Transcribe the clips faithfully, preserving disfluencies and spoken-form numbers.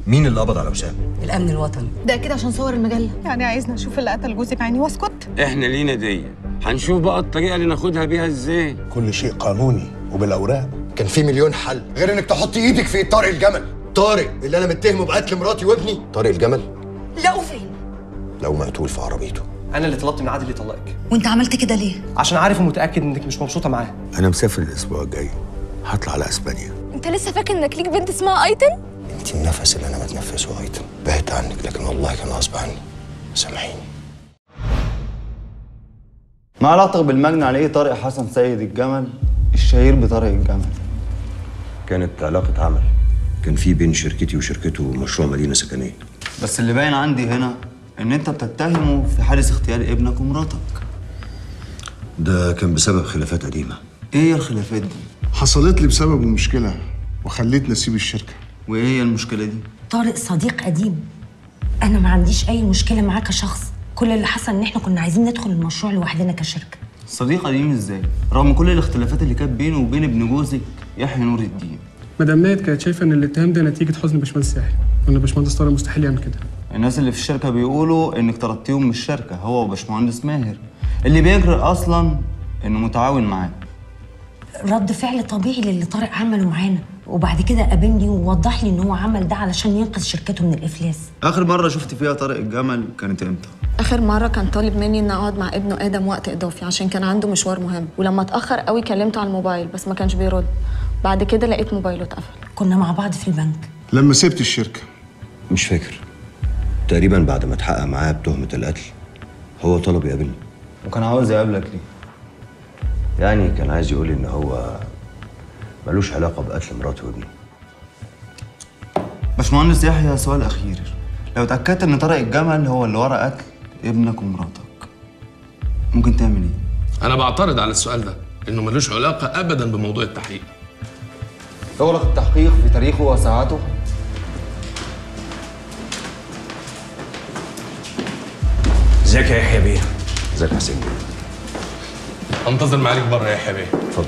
مين اللي قبض على وسام؟ الامن الوطني. ده اكيد عشان صور المجله. يعني عايزنا نشوف اللي قتل جوزي بعيني واسكت؟ احنا لينا دي، هنشوف بقى الطريقه اللي ناخدها بيها ازاي. كل شيء قانوني وبالاوراق. كان في مليون حل غير انك تحطي ايدك في طارق الجمل. طارق اللي انا متهمه بقتل مراتي وابني. طارق الجمل لقوا فين؟ لو مقتول في عربيته. انا اللي طلبت من عادل يطلقك. وانت عملت كده ليه؟ عشان عارف ومتاكد انك مش مبسوطه معاه. انا مسافر الاسبوع الجاي، هطلع على اسبانيا. انت لسه فاكر انك ليك بنت اسمها ايتن؟ انت النفس اللي انا بتنفسه ايتن. بعدت عنك لكن والله كان غصب عني. سامحيني. ما علاقتك بالمجني عليه طارق حسن سيد الجمل الشهير بطارق الجمل؟ كانت علاقة عمل. كان في بين شركتي وشركته مشروع مدينة سكنية. بس اللي باين عندي هنا ان انت بتتهمه في حادث اغتيال ابنك ومراتك. ده كان بسبب خلافات قديمة. ايه هي الخلافات دي؟ حصلت لي بسبب مشكله وخليتني اسيب الشركه. وايه هي المشكله دي؟ طارق صديق قديم. انا ما عنديش اي مشكله معاه كشخص، كل اللي حصل ان احنا كنا عايزين ندخل المشروع لوحدنا كشركه. صديق قديم ازاي؟ رغم كل الاختلافات اللي كانت بينه وبين ابن جوزك يحيى نور الدين. مدام نايت كانت شايفه ان الاتهام ده نتيجه حزن باشمهندس يحيى، وان باشمهندس طارق مستحيل يعمل كده. الناس اللي في الشركه بيقولوا انك طردتيهم من الشركه هو وباشمهندس ماهر اللي بيجري اصلا انه متعاون معاه. رد فعل طبيعي للي طارق عمله معانا، وبعد كده قابلني ووضح لي ان هو عمل ده علشان ينقذ شركته من الافلاس. اخر مره شفت فيها طارق الجمل كانت امتى؟ اخر مره كان طالب مني ان اقعد مع ابنه ادم وقت اضافي عشان كان عنده مشوار مهم، ولما اتاخر قوي كلمته على الموبايل بس ما كانش بيرد. بعد كده لقيت موبايله اتقفل. كنا مع بعض في البنك. لما سبت الشركه مش فاكر. تقريبا بعد ما اتحقق معاه بتهمة القتل هو طلب يقابلني. وكان عاوز يقابلك ليه؟ يعني كان عايز يقول لي ان هو ملوش علاقة بقتل مراتي وابني. باشمهندس يحيى، سؤال اخير. لو اتاكدت ان طارق الجمل هو اللي ورا قتل ابنك ومراتك ممكن تعمل ايه؟ انا بعترض على السؤال ده، انه ملوش علاقة ابدا بموضوع التحقيق. تغلق التحقيق في تاريخه وساعته. ازيك يا يحيى بيه؟ ازيك يا حسين؟ انتظر معاك بره يا يحيى بيه. اتفضل.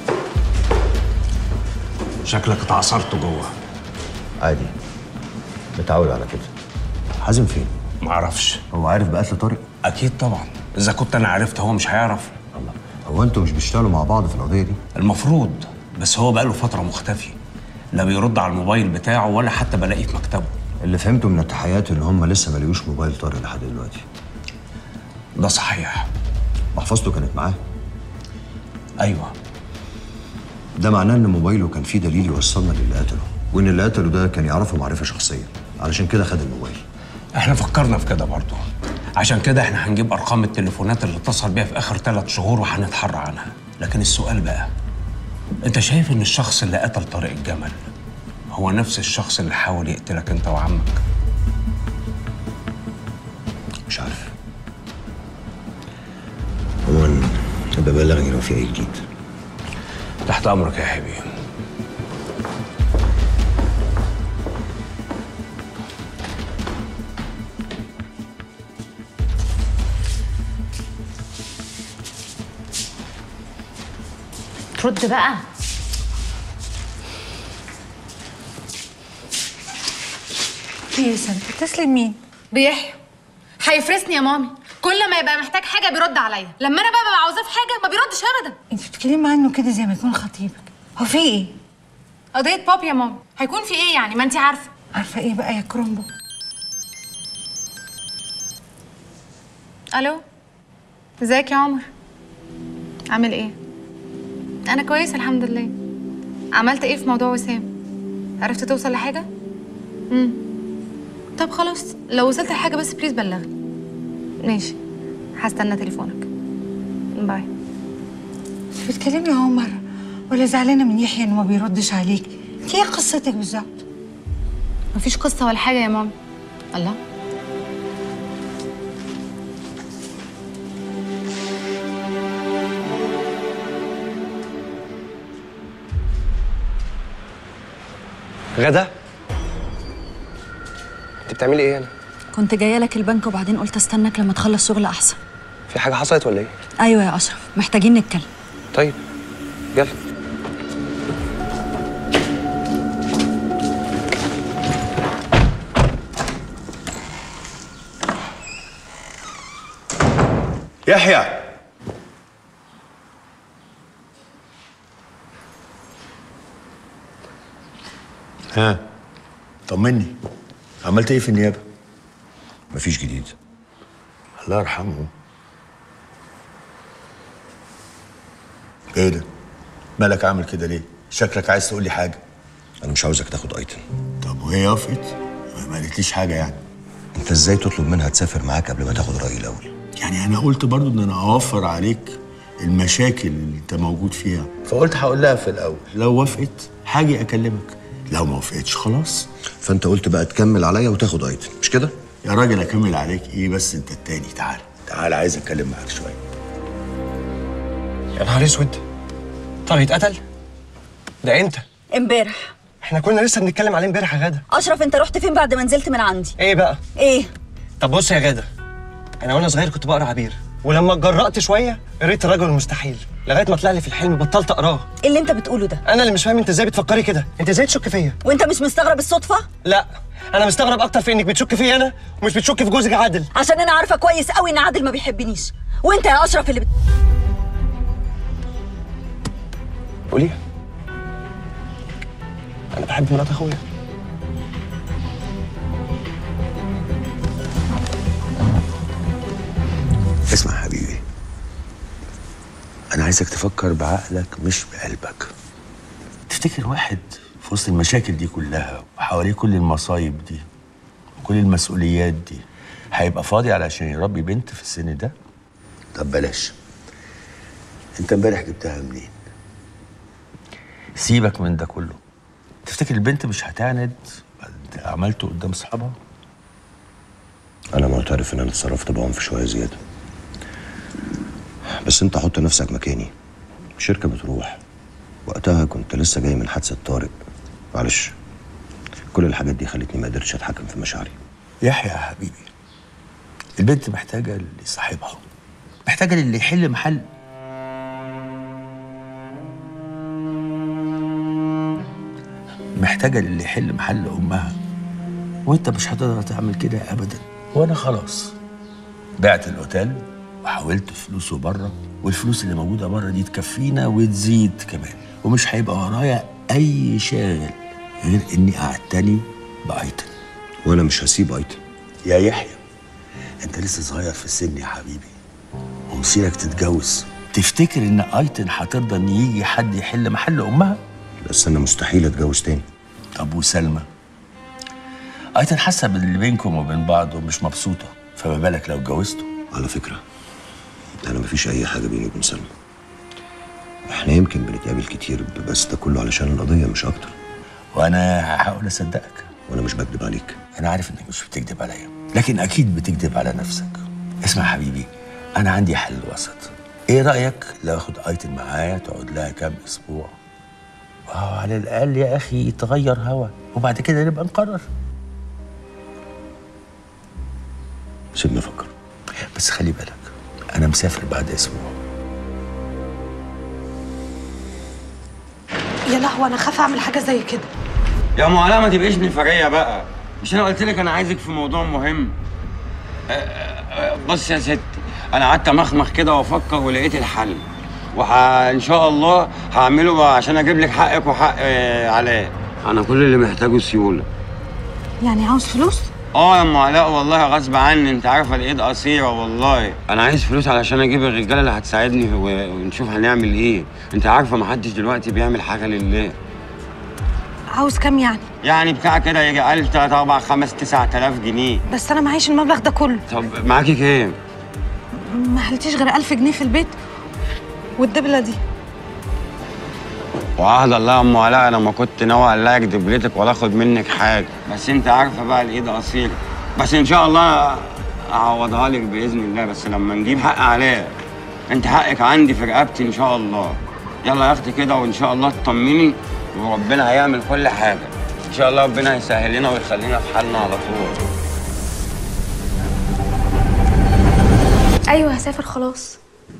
شكلك اتعصرت جوه. عادي، متعود على كده. حازم فين؟ معرفش. هو عارف بقتل طارق؟ اكيد طبعا، اذا كنت انا عرفت هو مش هيعرف. الله، هو انتوا مش بتشتغلوا مع بعض في القضيه دي؟ المفروض، بس هو بقاله فتره مختفي، لا بيرد على الموبايل بتاعه ولا حتى بلاقيه في مكتبه. اللي فهمته من التحيات ان هم لسه ما لقيوش موبايل طارق لحد دلوقتي. ده صحيح. محفظته كانت معاه؟ ايوه. ده معناه ان موبايله كان فيه دليل يوصلنا للي قتله، وان اللي قتله ده كان يعرفه معرفه شخصيه، علشان كده خد الموبايل. احنا فكرنا في كده برضه، عشان كده احنا هنجيب ارقام التليفونات اللي اتصل بيها في اخر ثلاث شهور وهنتحرى عنها. لكن السؤال بقى، انت شايف ان الشخص اللي قتل طارق الجمل هو نفس الشخص اللي حاول يقتلك انت وعمك؟ مش عارف. عموما ببلغني لو في اي جديد. تحت امرك يا حبيبي. رد بقى. ايه يا سنة؟ بتتصلي بمين؟ بيحيى. هيفرسني يا مامي، كل ما يبقى محتاج حاجه بيرد عليا، لما انا بقى ببقى عاوزاه في حاجه ما بيردش ابدا. انت بتتكلمي عنه كده زي ما يكون خطيبك. هو في ايه؟ قضيه بابي يا مامي. هيكون في ايه يعني؟ ما انت عارفه. عارفه ايه بقى يا كرومبو؟ الو، ازيك يا عمر؟ عامل ايه؟ انا كويسه الحمد لله. عملت ايه في موضوع وسام؟ عرفت توصل لحاجه؟ امم طب خلاص، لو وصلت لحاجه بس بليز بلغني. ماشي، هستنى تليفونك. باي. انت بتكلمي يا عمر ولا زعلانه من يحيى انه ما بيردش عليك؟ انت ايه قصتك بالظبط؟ مفيش قصه ولا حاجه يا ماما. الله، غدا، انت بتعملي ايه هنا؟ كنت جايه لك البنك وبعدين قلت استناك لما تخلص شغل احسن. في حاجه حصلت ولا ايه؟ ايوه يا اشرف، محتاجين نتكلم. طيب يلا. يحيى ها طمني، عملت ايه في النيابه؟ مفيش جديد. الله يرحمه. ايه ده؟ مالك عامل كده ليه؟ شكلك عايز تقول لي حاجه. انا مش عاوزك تاخد ايتن. طب وهي وافقت؟ ما قالتليش حاجه يعني. انت ازاي تطلب منها تسافر معاك قبل ما تاخد رايي الاول؟ يعني انا قلت برضو ان انا اوفر عليك المشاكل اللي انت موجود فيها، فقلت هقول لها في الاول لو وافقت هاجي اكلمك، لو ما وافقتش خلاص. فانت قلت بقى تكمل عليا وتاخد ايتن، مش كده؟ يا راجل اكمل عليك ايه بس؟ انت التاني. تعال تعال عايز اتكلم معاك شويه. يا نهار اسود، طارق اتقتل؟ ده امتى؟ امبارح. احنا كنا لسه بنتكلم عليه امبارح يا غاده. اشرف انت رحت فين بعد ما نزلت من عندي؟ ايه بقى؟ ايه؟ طب بص يا غاده، انا وانا صغير كنت بقرا عبير، ولما اتجرأت شويه قريت الرجل المستحيل لغايه ما طلع لي في الحلم بطلت اقراه. ايه اللي انت بتقوله ده؟ انا اللي مش فاهم انت ازاي بتفكري كده، انت ازاي تشك فيا؟ وانت مش مستغرب الصدفه؟ لا، انا مستغرب اكتر في انك بتشك فيا انا ومش بتشك في جوزك عادل. عشان انا عارفه كويس قوي ان عادل ما بيحبنيش، وانت يا اشرف اللي بت... قوليها. انا بحب مرات اخويا. اسمع يا حبيبي، انا عايزك تفكر بعقلك مش بقلبك. تفتكر واحد في وسط المشاكل دي كلها وحواليه كل المصايب دي وكل المسؤوليات دي هيبقى فاضي علشان يربي بنت في السن ده؟ طب بلاش. انت امبارح جبتها منين؟ سيبك من ده كله. تفتكر البنت مش هتعند بعد اللي عملته قدام صحابها؟ انا معترف ان انا اتصرفت بعنف شويه زياده، بس انت حط نفسك مكاني. الشركه بتروح، وقتها كنت لسه جاي من حادثه طارق. معلش، كل الحاجات دي خلتني ما قدرتش اتحكم في مشاعري. يحيى يا حبيبي، البنت محتاجه اللي صاحبها، محتاجه اللي يحل محل محتاجه اللي يحل محل امها، وانت مش هتقدر تعمل كده ابدا. وانا خلاص بعت الاوتيل وحولت فلوسه بره، والفلوس اللي موجوده بره دي تكفينا وتزيد كمان، ومش هيبقى ورايا اي شاغل غير اني اعتني بايتن. وانا مش هسيب ايتن. يا يحيى، انت لسه صغير في السن يا حبيبي، ومصيرك تتجوز. تفتكر ان ايتن هترضى ان يجي حد يحل محل امها؟ بس انا مستحيل اتجوز تاني. طب وسلمى؟ ايتن حاسه باللي بينكم وبين بعض ومش مبسوطه، فما بالك لو اتجوزته؟ على فكره انا مفيش اي حاجه بيني وبين سلمى. احنا يمكن بنتقابل كتير، بس ده كله علشان القضيه مش اكتر. وانا هحاول اصدقك، وانا مش بكذب عليك. انا عارف انك مش بتكذب عليا، لكن اكيد بتكذب على نفسك. اسمع حبيبي، انا عندي حل وسط. ايه رايك لو اخد ايتن معايا تقعد لها كام اسبوع، وهو على الاقل يا اخي يتغير هوا، وبعد كده نبقى نقرر. سيبني افكر. بس خلي بالك انا مسافر بعد اسبوع. يا لهوي، انا خاف اعمل حاجه زي كده. يا ام علاء ما تبقيش نفريه بقى، مش انا قلت لك انا عايزك في موضوع مهم؟ بص يا ستي، انا قعدت امخمخ كده وافكر ولقيت الحل، وان شاء الله هعمله عشان اجيب لك حقك وحق علاء. انا كل اللي محتاجه سيوله. يعني عاوز فلوس؟ اه يا ام علاء، والله غصب عني، انت عارفه الايد قصيره والله. انا عايز فلوس علشان اجيب الرجاله اللي هتساعدني ونشوف هنعمل ايه. انت عارفه محدش دلوقتي بيعمل حاجه لله. عاوز كام يعني؟ يعني بتاع كده يجي ألف تلاتة أربعة خمس تسعة آلاف جنيه. بس انا معيش المبلغ ده كله. طب معاكي كام؟ ما حلتيش غير ألف جنيه في البيت والدبله دي. وعهد الله يا ام علاء انا ما كنت ناوي الاقي دبلتك ولا اخد منك حاجه، بس انت عارفه بقى الايد قصيره. بس ان شاء الله اعوضها لك باذن الله، بس لما نجيب حق علاء. انت حقك عندي في رقبتي ان شاء الله. يلا يا اختي كده، وان شاء الله تطمني، وربنا هيعمل كل حاجه ان شاء الله. ربنا هيسهل لنا ويخلينا في حالنا على طول. ايوه هسافر خلاص،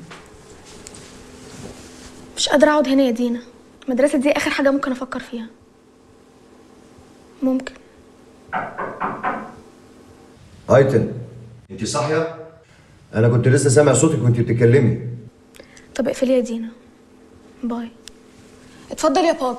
مش قادره اقعد هنا يا دينا. المدرسه دي اخر حاجه ممكن افكر فيها. ممكن. ايتن، انت صاحيه؟ انا كنت لسه سامع صوتك وانت بتتكلمي. طب اقفلي يا دينا. باي. اتفضل يا بابي.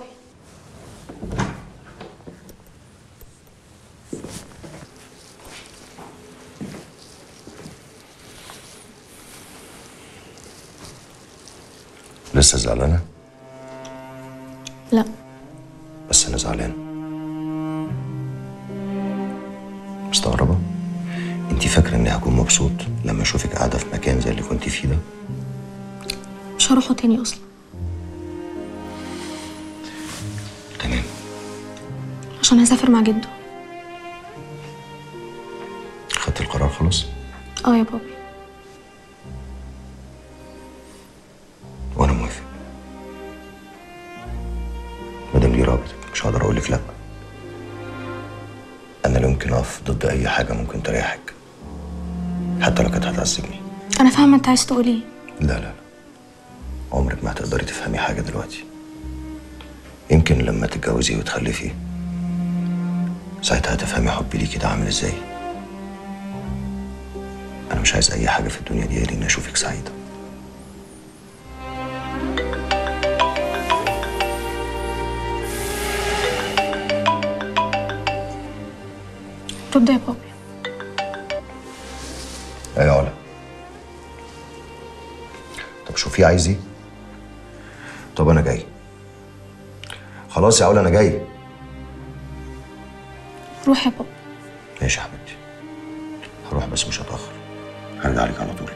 لسه زعلانه؟ لا. بس انا زعلان. مستغربه؟ انت فاكره اني هكون مبسوط لما اشوفك قاعده في مكان زي اللي كنت فيه ده؟ مش هروحه تاني اصلا. تمام. عشان هسافر مع جده. خدت القرار خلاص؟ اه يا بابي. وانا موافق. مادام دي رغبتك مش هقدر اقول لك لا. انا لا يمكن اقف ضد اي حاجه ممكن تريحك، حتى لو كانت هتعذبني. انا فاهمه انت عايز تقول ايه. لا لا لا، عمرك ما هتقدري تفهمي حاجه دلوقتي. يمكن لما تتجوزي وتخلفي ساعتها هتفهمي حبي ليكي ده عامل ازاي. انا مش عايز اي حاجه في الدنيا دي غير اني اشوفك سعيده. رد يا بابي. ايه يا علا؟ طب شوفي عايز ايه؟ طب انا جاي. خلاص يا علا انا جاي. روح يا بابا. ماشي يا حبيبتي، هروح بس مش هتأخر، هرجع لك على طول.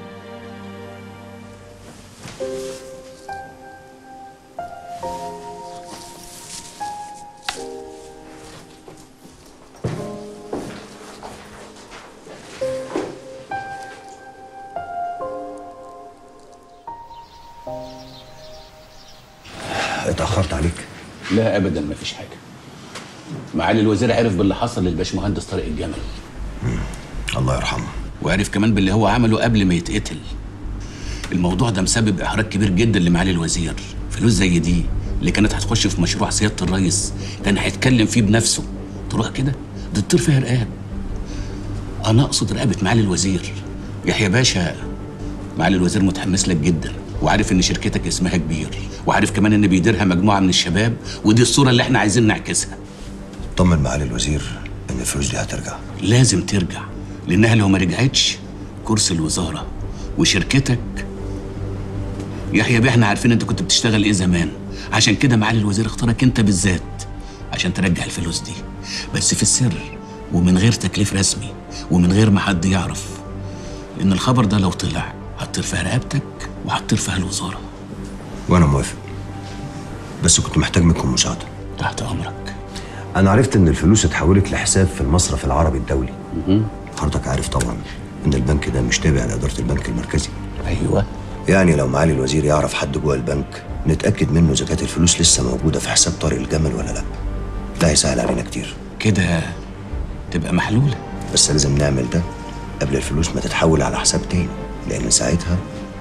اتأخرت عليك؟ لا ابدا ما فيش حاجه. معالي الوزير عرف باللي حصل للباشمهندس طارق الجمل. الله يرحمه. وعرف كمان باللي هو عمله قبل ما يتقتل. الموضوع ده مسبب احراج كبير جدا لمعالي الوزير. فلوس زي دي اللي كانت هتخش في مشروع سياده الرئيس كان هيتكلم فيه بنفسه، تروح كده دي تطير فيها رقاب. انا اقصد رقبه معالي الوزير. يحيى باشا، معالي الوزير متحمس لك جدا، وعارف ان شركتك اسمها كبير، وعارف كمان ان بيديرها مجموعه من الشباب، ودي الصوره اللي احنا عايزين نعكسها. طمن معالي الوزير ان الفلوس دي هترجع. لازم ترجع، لانها لو ما رجعتش كرسي الوزاره وشركتك. يحيى بيه احنا عارفين انت كنت بتشتغل ايه زمان، عشان كده معالي الوزير اختارك انت بالذات عشان ترجع الفلوس دي، بس في السر ومن غير تكليف رسمي ومن غير ما حد يعرف، لان الخبر ده لو طلع هتطير فيها رقبتك وهتطير فيها الوزاره. وانا موافق، بس كنت محتاج منكم مساعده. تحت امرك. انا عرفت ان الفلوس اتحولت لحساب في المصرف العربي الدولي. حضرتك عارف طبعا ان البنك ده مش تابع لاداره البنك المركزي. ايوه. يعني لو معالي الوزير يعرف حد جوه البنك نتاكد منه اذا كانت الفلوس لسه موجوده في حساب طارق الجمل ولا لا. ده هيسهل علينا كتير. كده تبقى محلوله. بس لازم نعمل ده قبل الفلوس ما تتحول على حساب تاني، لان ساعتها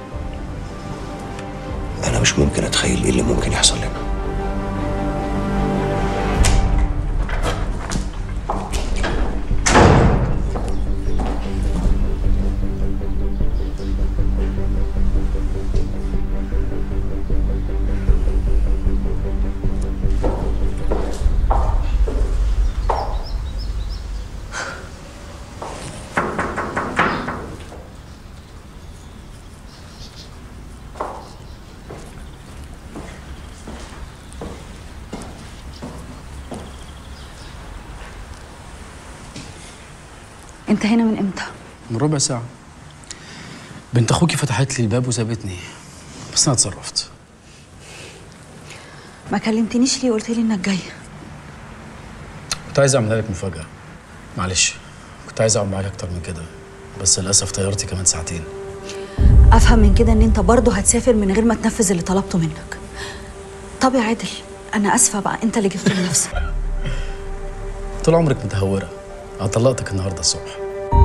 انا مش ممكن اتخيل ايه اللي ممكن يحصل لنا. انت هنا من امتى؟ من ربع ساعة. بنت اخوكي فتحت لي الباب وسابتني، بس انا اتصرفت. ما كلمتنيش ليه؟ قلت لي انك جاي. كنت عايز اعملها لك مفاجأة. معلش، كنت عايز اقعد معاك اكتر من كده، بس للاسف طيارتي كمان ساعتين. افهم من كده ان انت برضه هتسافر من غير ما تنفذ اللي طلبته منك. طب يا عادل، انا اسفة بقى، انت اللي جبته لنفسك. طول عمرك متهورة. انا طلقتك النهارده الصبح.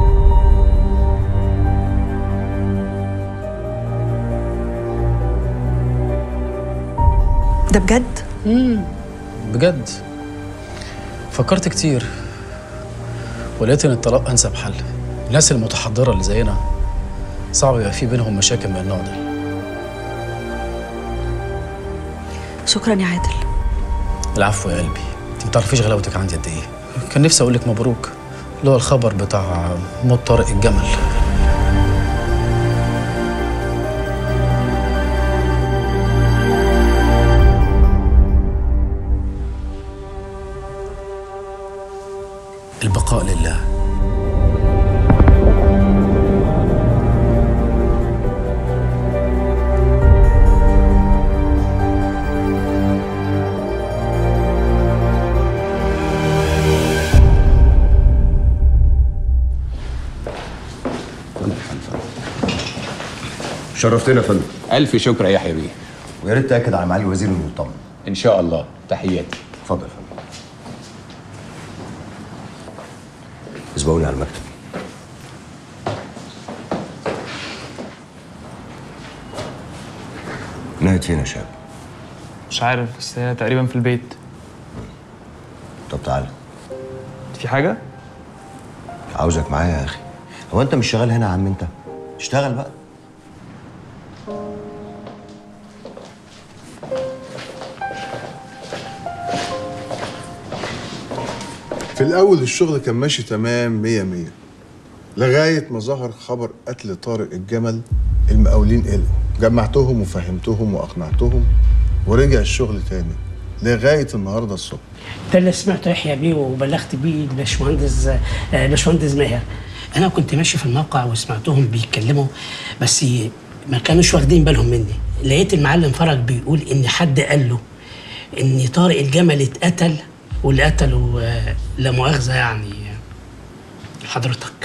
ده بجد؟ امم بجد. فكرت كتير ولقيت ان الطلاق انسب حل. الناس المتحضره اللي زينا صعب يبقى في بينهم مشاكل من النوع ده. شكرا يا عادل. العفو يا قلبي، انت ما تعرفيش غلاوتك عندي قد ايه. كان نفسي اقول لك مبروك، اللي هو الخبر بتاع موت طارق الجمل. البقاء لله. شرفتنا يا فندم. الف شكر يا يحيى بيه. ويا ريت تاكد على معالي الوزير انه يطمن. ان شاء الله. تحياتي. اتفضل يا فندم. اسبقوني على المكتب. نهت فين يا شاب؟ مش عارف، بس هي تقريبا في البيت. طب تعالى. في حاجة؟ عاوزك معايا يا اخي. هو انت مش شغال هنا يا عم انت؟ اشتغل بقى. في الأول الشغل كان ماشي تمام مية مية لغاية ما ظهر خبر قتل طارق الجمل. المقاولين قلقوا، جمعتهم وفهمتهم وأقنعتهم ورجع الشغل تاني لغاية النهاردة الصبح. ده اللي سمعته يحيى بيه وبلغت بيه الباشمهندس باشمهندس ماهر. أنا كنت ماشي في الموقع وسمعتهم بيتكلموا، بس ما كانوش واخدين بالهم مني. لقيت المعلم فرج بيقول إن حد قال له إن طارق الجمل اتقتل، واللي قتله لا مؤاخذة يعني حضرتك.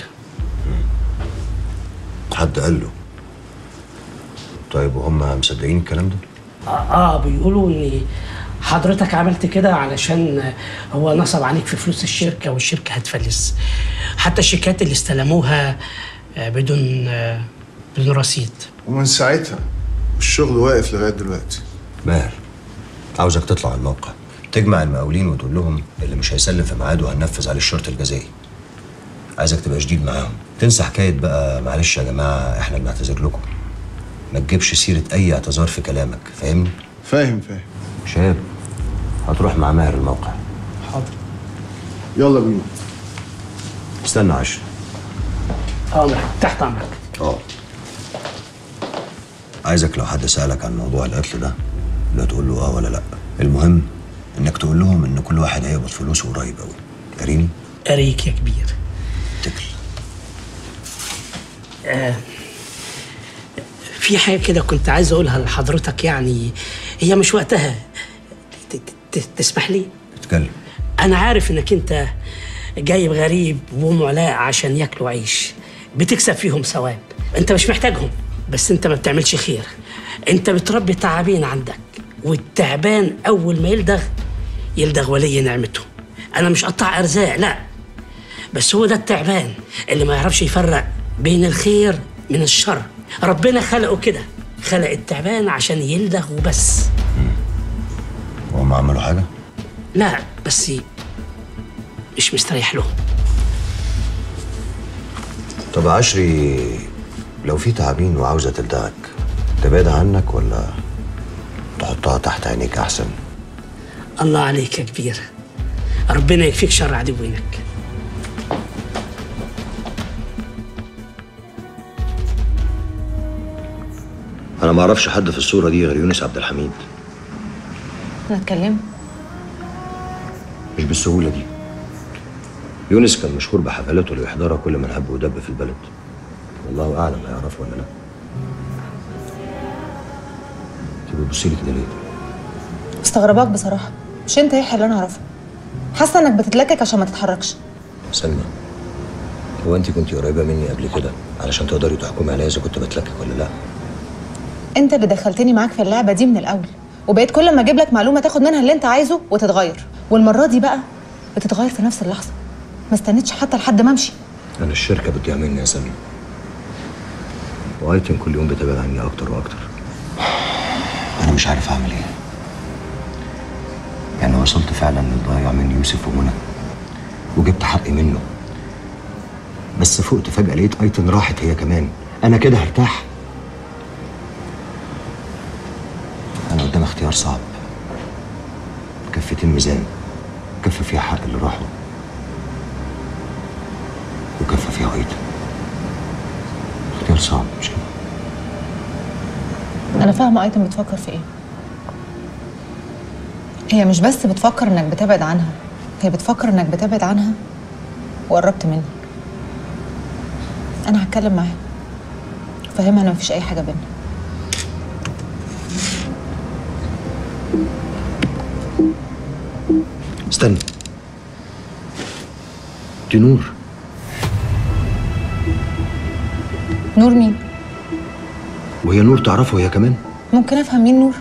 حد قال له؟ طيب وهم مصدقين الكلام ده؟ آه, اه بيقولوا ان حضرتك عملت كده علشان هو نصب عليك في فلوس الشركة والشركة هتفلس. حتى الشيكات اللي استلموها بدون بدون رصيد. ومن ساعتها الشغل واقف لغاية دلوقتي. ماهر، عاوزك تطلع على الموقع، تجمع المقاولين وتقول لهم اللي مش هيسلم في ميعاده هننفذ عليه الشرط الجزائي. عايزك تبقى شديد معاهم، تنسى حكايه بقى معلش يا جماعه احنا بنعتذر لكم. ما تجيبش سيره اي اعتذار في كلامك، فاهمني؟ فاهم فاهم. شاب، هتروح مع ماهر الموقع. حاضر. يلا بينا. استنى عشرة. امرك، تحت امرك. اه. عايزك لو حد سالك عن موضوع القتل ده لا تقول له اه ولا لا. المهم انك تقول لهم ان كل واحد هيقبض فلوسه قريب قوي. قاريني؟ قاريك يا كبير. اتكل. آه في حاجه كده كنت عايز اقولها لحضرتك، يعني هي مش وقتها. تسمح لي؟ اتكلم. انا عارف انك انت جايب غريب وام علاء عشان ياكلوا عيش، بتكسب فيهم ثواب. انت مش محتاجهم، بس انت ما بتعملش خير. انت بتربي تعابين عندك، والتعبان اول ما يلدغ يلدغ ولي نعمته. انا مش قطع ارزاق، لا، بس هو ده التعبان اللي ما يعرفش يفرق بين الخير من الشر. ربنا خلقه كده، خلق التعبان عشان يلدغ وبس. وهم عملوا حاجه؟ لا، بس مش مستريح لهم. طب عشري، لو في تعابين وعاوزه تلدغك تبعد عنك ولا تحطها تحت عينيك احسن؟ الله عليك يا كبير، ربنا يكفيك شر عدوينك. انا ما اعرفش حد في الصوره دي غير يونس عبد الحميد. انا اتكلم؟ مش بالسهوله دي. يونس كان مشهور بحفلاته اللي يحضرها كل من هب ودب في البلد. والله اعلم هيعرفه ولا لا. انت بتبصي لي كده ليه؟ مستغرباك بصراحه. مش انت يحيى اللي انا اعرفه. حاسه انك بتتلكك عشان ما تتحركش. سلمى، هو انت كنتي قريبه مني قبل كده علشان تقدري تحكمي عليا اذا كنت بتلكك ولا لا؟ انت اللي دخلتني معاك في اللعبه دي من الاول، وبقيت كل ما اجيب لك معلومه تاخد منها اللي انت عايزه وتتغير، والمره دي بقى بتتغير في نفس اللحظه. ما استنيتش حتى لحد ما امشي. انا الشركه بتضيع مني يا سلمى، وايتن كل يوم بتبعد عني اكتر واكتر. انا مش عارف اعمل ايه. يعني وصلت فعلا للضياع من يوسف ومنى وجبت حقي منه، بس فقت فجاه لقيت ايتن راحت هي كمان انا كده هرتاح؟ انا قدام اختيار صعب، كفتين ميزان، كفه فيها حق اللي راحوا وكفه فيها ايضا. اختيار صعب مش كده؟ انا فاهمه ايتم بتفكر في ايه. هي مش بس بتفكر انك بتبعد عنها، هي بتفكر انك بتبعد عنها وقربت منك. انا هتكلم معاها فهمها ان مفيش اي حاجه بينا. استنى، دي نور. نور مين؟ وهي نور تعرفه هي كمان؟ ممكن افهم مين نور؟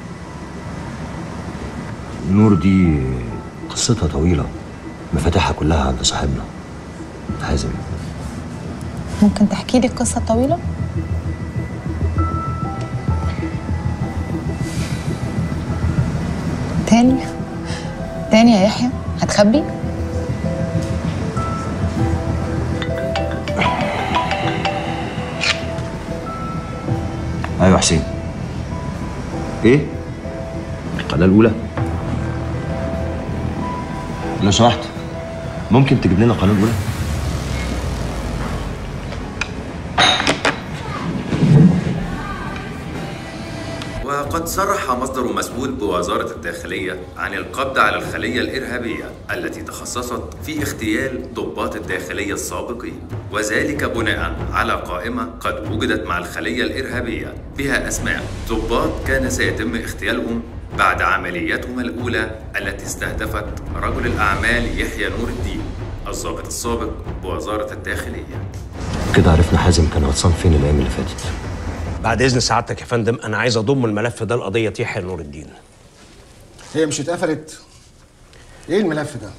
نور دي قصتها طويلة، مفاتيحها كلها عند صاحبنا حازم. ممكن تحكي لي القصه الطويله؟ تاني تاني يا يحيى هتخبي؟ ايوه حسين. ايه؟ القناة الأولى؟ لو سمحت ممكن تجيب لنا القناة الأولى؟ وقد صرح مصدر مسؤول بوزارة الداخلية عن القبض على الخلية الإرهابية التي تخصصت في اغتيال ضباط الداخلية السابقين، وذلك بناء على قائمة قد وجدت مع الخلية الإرهابية بها أسماء ضباط كان سيتم اغتيالهم بعد عملياتهم الأولى التي استهدفت رجل الأعمال يحيى نور الدين الضابط السابق بوزارة الداخلية. كده عرفنا حازم كان غطسان فين الأيام اللي فاتت. بعد اذن سعادتك يا فندم، انا عايز اضم الملف ده لقضيه يحيى نور الدين. هي مش اتقفلت؟ ايه الملف ده؟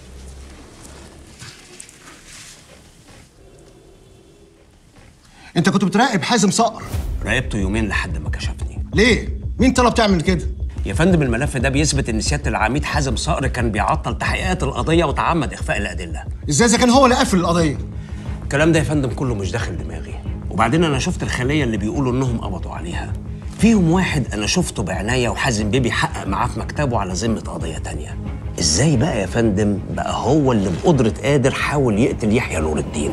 انت كنت بتراقب حازم صقر؟ راقبته يومين لحد ما كشفني. ليه؟ مين طلب تعمل كده؟ يا فندم الملف ده بيثبت ان سياده العميد حازم صقر كان بيعطل تحقيقات القضيه وتعمد اخفاء الادله. ازاي اذا كان هو اللي قفل القضيه؟ الكلام ده يا فندم كله مش داخل دماغي. وبعدين انا شفت الخليه اللي بيقولوا انهم قبضوا عليها، فيهم واحد انا شفته بعناية وحازم بيه بيحقق معاه في مكتبه على ذمه قضيه تانية. ازاي بقى يا فندم بقى هو اللي بقدره قادر حاول يقتل يحيى نور الدين؟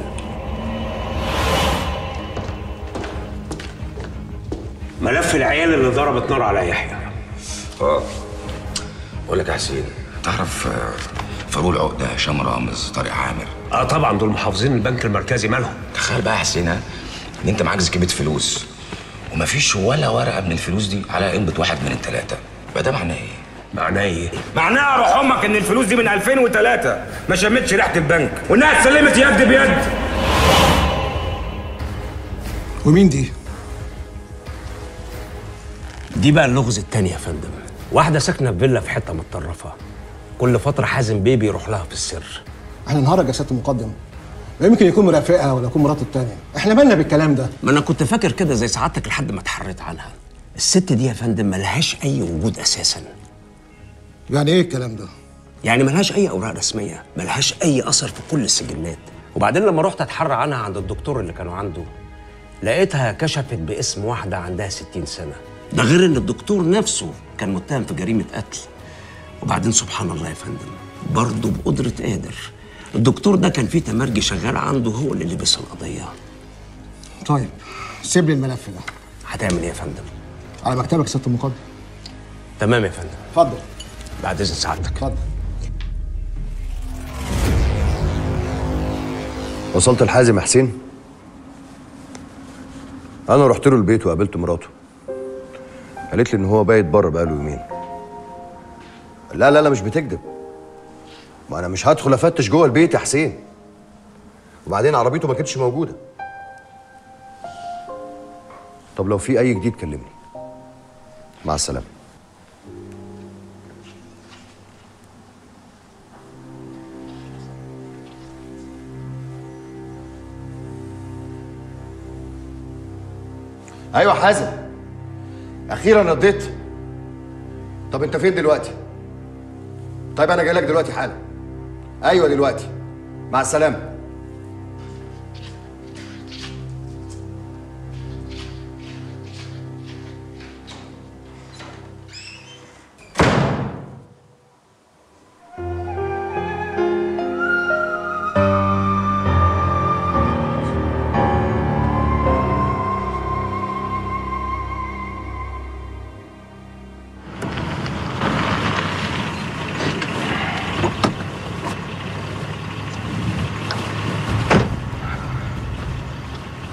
ملف العيال اللي ضربت نار على يحيى. اه بقول لك يا حسين، تعرف فاروق العقده، هشام رامز، طارق عامر؟ اه طبعا دول محافظين البنك المركزي، مالهم؟ تخيل بقى يا حسين ان انت معاك زكبه فلوس ومفيش ولا ورقه من الفلوس دي على قيمه واحد من الثلاثه، يبقى ده معناه ايه؟ معناه ايه؟ معناها روح امك ان الفلوس دي من ألفين وثلاثة ما شمتش ريحه البنك وانها اتسلمت يد بيد. ومين دي؟ دي بقى اللغز التاني يا فندم، واحده ساكنه في فيلا في حته متطرفه، كل فتره حازم بيه بيروح لها في السر. احنا نهرج يا سياده المقدم، ما يمكن يكون مرافقها ولا يكون مراته التانية، احنا مالنا بالكلام ده؟ ما انا كنت فاكر كده زي سعادتك لحد ما اتحريت عنها. الست دي يا فندم ملهاش اي وجود اساسا. يعني ايه الكلام ده؟ يعني ملهاش اي اوراق رسميه، ملهاش اي اثر في كل السجلات. وبعدين لما رحت اتحرى عنها عند الدكتور اللي كانوا عنده لقيتها كشفت باسم واحده عندها ستين سنه، ده غير ان الدكتور نفسه كان متهم في جريمه قتل. وبعدين سبحان الله يا فندم برضه بقدره قادر الدكتور ده كان فيه تمرجي شغال عنده هو اللي لبس القضيه. طيب سيب لي الملف ده. هتعمل ايه يا فندم؟ على مكتبك يا سياده المقدم. تمام يا فندم. اتفضل. بعد اذن سعادتك. اتفضل. وصلت لحازم يا حسين؟ انا رحت له البيت وقابلت مراته، قالت لي ان هو بايت بره بقاله يومين. لا لا لا مش بتكذب، ما انا مش هدخل افتش جوه البيت يا حسين، وبعدين عربيته ما كانتش موجوده. طب لو في اي جديد كلمني. مع السلامه. ايوه حازم، اخيرا رديت. طب انت فين دلوقتي؟ طيب انا جاي لك دلوقتي حالا. ايوه دلوقتي. مع السلامه.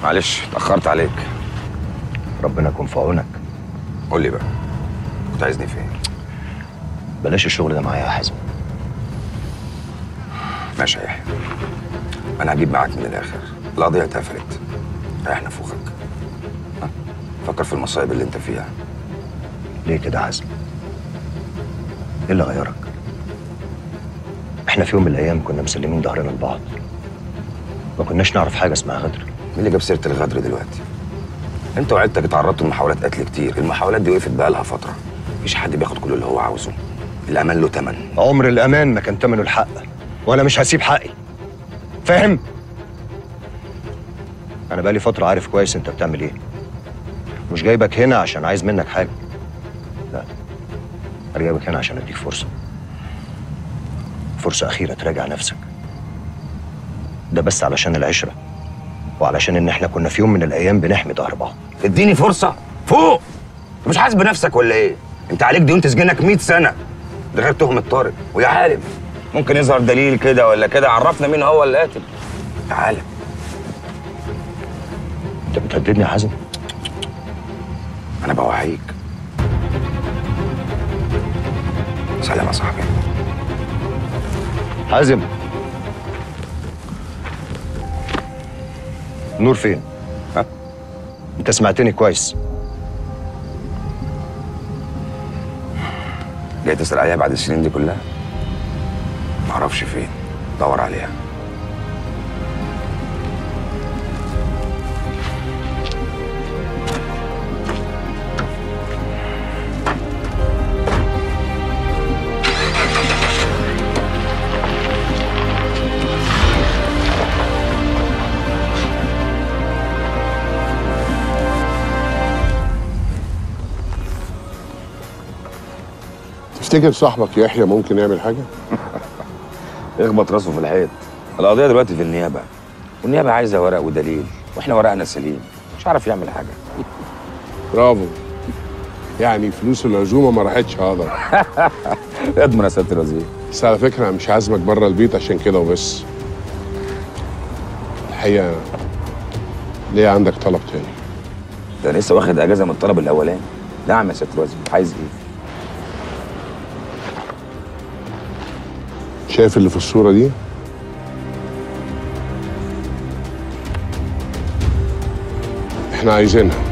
معلش اتأخرت عليك. ربنا يكون في عونك. قول لي بقى، كنت عايزني فين؟ بلاش الشغل ده معايا يا حازم. ماشي يا يحيى، انا هجيب معاك من الاخر. القضيه اتقفلت، ريح نفوخك. ها؟ فكر في المصايب اللي انت فيها. ليه كده يا حازم؟ ايه اللي غيرك؟ احنا في يوم من الايام كنا مسلمين ظهرنا لبعض، ما كناش نعرف حاجه اسمها غدر. مين اللي جاب سيره الغدر دلوقتي؟ انت وعيلتك اتعرضتوا لمحاولات قتل كتير، المحاولات دي وقفت بقالها فتره. مفيش حد بياخد كل اللي هو عاوزه. الامان له تمن. عمر الامان ما كان تمنه الحق، وانا مش هسيب حقي. فاهم؟ انا بقالي فتره عارف كويس انت بتعمل ايه. مش جايبك هنا عشان عايز منك حاجه، لا، انا جايبك هنا عشان اديك فرصه فرصه اخيره تراجع نفسك. ده بس علشان العشره، وعلشان ان احنا كنا في يوم من الايام بنحمي ظهر بعض. اديني فرصه فوق. انت مش حاسس بنفسك ولا ايه؟ انت عليك ديون تسجنك مية سنه، ده غير تهمه طارق. ويا عالم ممكن يظهر دليل كده ولا كده عرفنا مين هو اللي قاتل. يا عالم انت بتهددني يا حازم؟ انا بوعيك. سلام يا صاحبي. حازم، نور فين؟ ها؟ انت سمعتني كويس. جاي تسأل عليها بعد السنين دي كلها؟ معرفش فين، دور عليها. تفتكر صاحبك يحيى ممكن يعمل حاجه؟ اخبط راسه في الحيط. القضيه دلوقتي في النيابه، والنيابه عايزه ورق ودليل، واحنا ورقنا سليم، مش عارف يعمل حاجه. برافو، يعني فلوس العزومه ما راحتش هقدر. اضمن يا سياده الوزير. بس على فكره انا مش عازمك بره البيت عشان كده وبس. الحقيقه ليه عندك طلب تاني؟ ده لسه واخد اجازه من الطلب الاولاني. نعم يا سياده الوزير، عايز ايه؟ شايف اللي في الصورة دي؟ احنا عايزينها